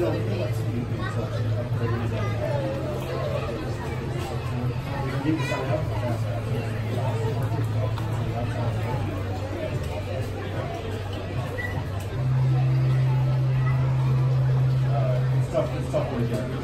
You can sign up for that. It's tough when you get